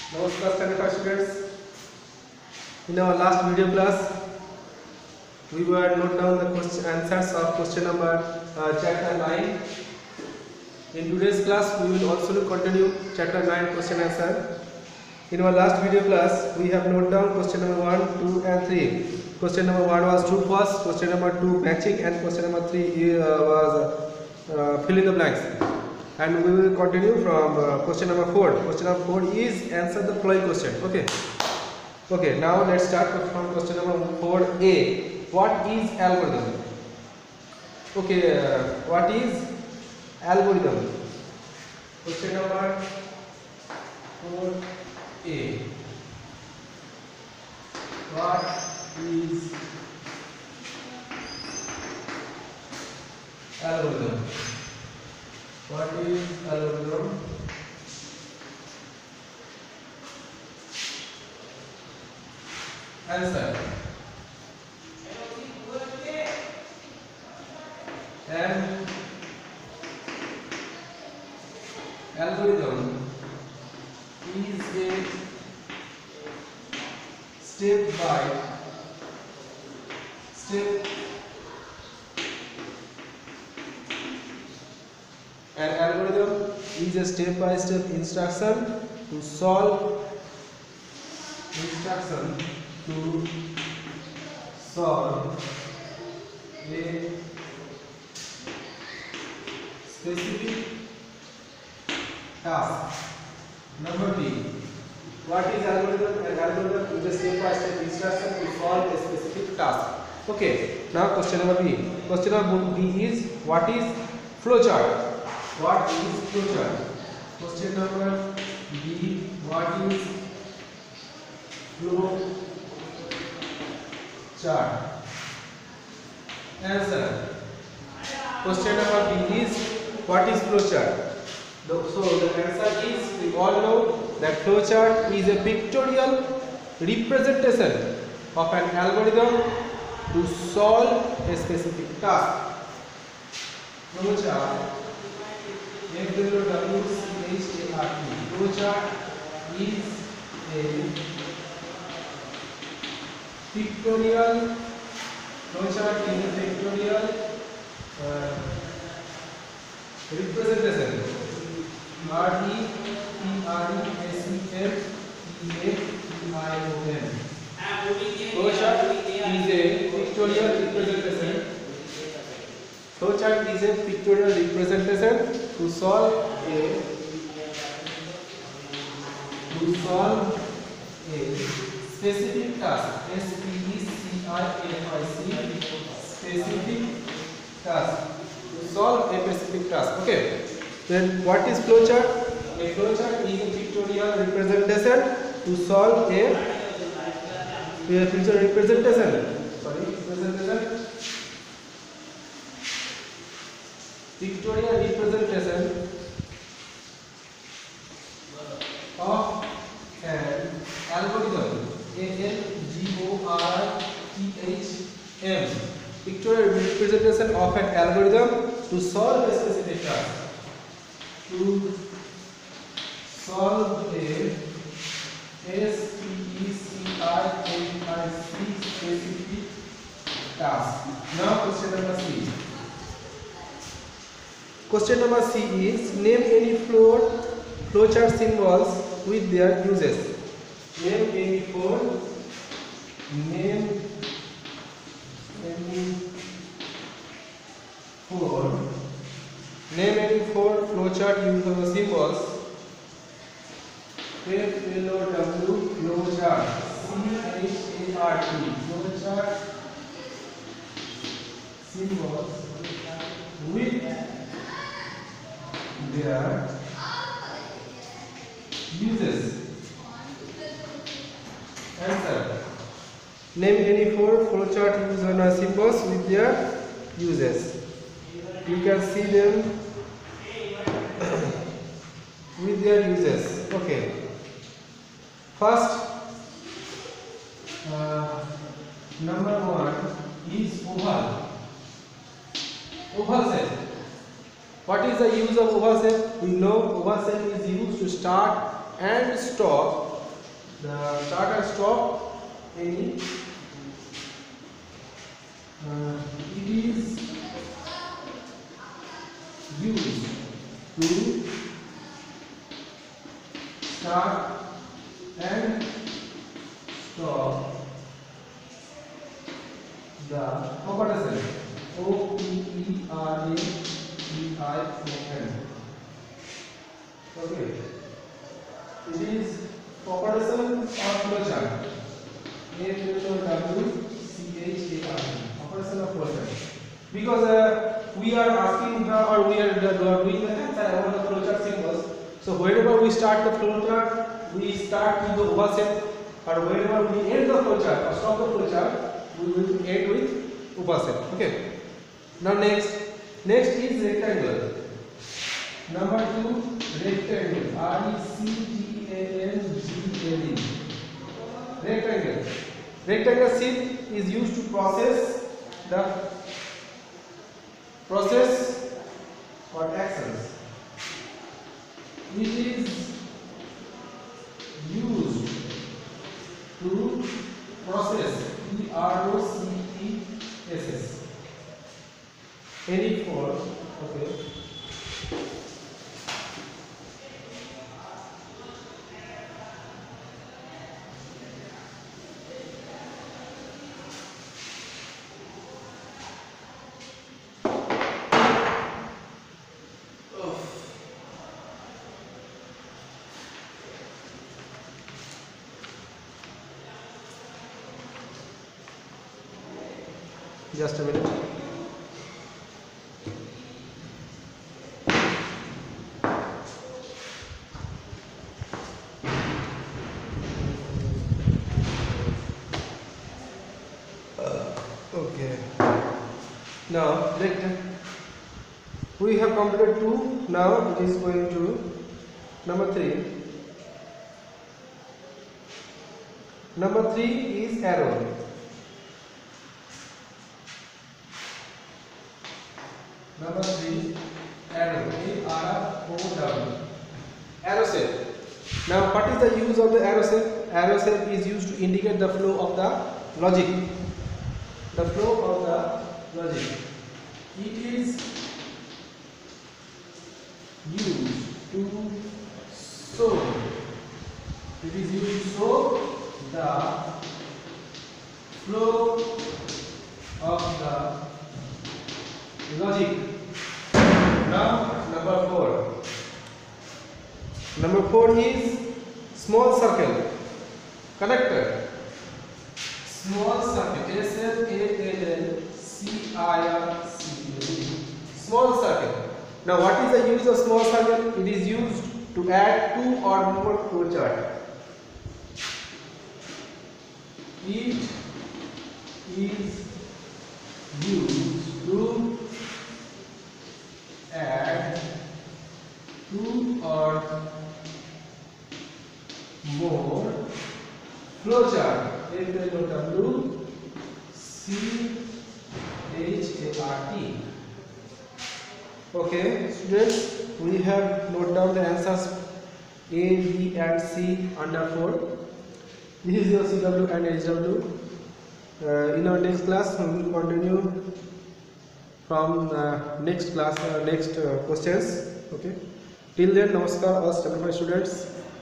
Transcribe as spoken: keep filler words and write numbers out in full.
Namaskar Kannada students. In our last video class, we were note down the question answers of question number uh, chapter nine. In today's class, we will also continue chapter nine question answer. In our last video class, we have note down question number one, two, and three. Question number one was true false. Question number two matching, and question number three uh, was uh, fill in the blanks. And we will continue from uh, question number four. Question number four is answer the following question. Okay. Okay. Now let's start from question number four A. What is algorithm? Okay. Uh, what is algorithm? Question number four A. What is algorithm? What is algorithm? Answer. And algorithm is a step by step An algorithm is a step-by-step instruction to solve instruction to solve a specific task. Number B. What is algorithm? An algorithm is a step-by-step instruction to solve a specific task. Okay. Now question number B. Question number B is what is flowchart? What is flowchart? Question number B. What is flow chart? Answer. Question number B is what is flow chart? So the answer is we all know that flow chart is a pictorial representation of an algorithm to solve a specific task. Flow chart. F W W C H A R T. Flowchart is a pictorial. Flowchart is a pictorial uh, representation. R E P R E S E M E A T I O N. Flowchart is a pictorial representation. Flowchart is a pictorial representation to solve a to solve a specific task. S P E C I F I C. Specific task. To solve a specific task. Okay. Then what is flowchart? A flowchart is a pictorial representation to solve a, a pictorial representation. Sorry, representation. Pictorial representation of an algorithm. A L G O R T H M. Pictorial representation of an algorithm to solve a specific task. To solve a S P E C I F I C specific task. Now question number C. Question number C is name any flow flowchart symbols with their uses. Name any four. Name any four. Name any four flowchart user symbols. F L O W flowchart. C H A R T. Flowchart symbols with their uses. Answer. Name any four flowchart user symbols with their uses. You can see them with their uses. Okay. First, uh, number one is oval. Oval shape. What is the use of oval shape? We know oval shape is used to start and stop the start and stop any uh, it is used to start and stop the operation. O P E R A E I O N. Okay. It is operation or flowchart. A W C H A R. Operation of flowchart. Because uh, we are asking uh, or we are uh, doing the answer about the flowchart symbols. So whenever we start the flowchart, we start with the oval shape, or whenever we end the flowchart or stop the flowchart, we will end with oval shape. Okay. Now next, next is rectangle. Number two, rectangle. R E C T A N G L E. Rectangle. Rectangle sheet is used to process the process or actions. It is used to process P R O C E S S any form. Okay. Just a minute. Okay. Now rectangle. We have completed two. Now it is going to number three. Number three is arrow. Number three, arrow. A R O W. Arrow shape. Now, what is the use of the arrow shape? Arrow shape is used to indicate the flow of the logic. The flow of the logic. It is used to show. It is used to show the flow of the logic. Now number four. Number four is small circle. Connector. Small circle. S M A L L C I R C L E. Small circle. Now what is the use of small circle? It is used to add two or more flowchart. It is used to add two or more flowchart. F L O W C H A R T. Okay, students, we have noted down the answers A, B, and C under four. This is your C W and H W. Uh, in our next class, we will continue from uh, next class, uh, next uh, questions. Okay. Till then, namaskar, all standard five students.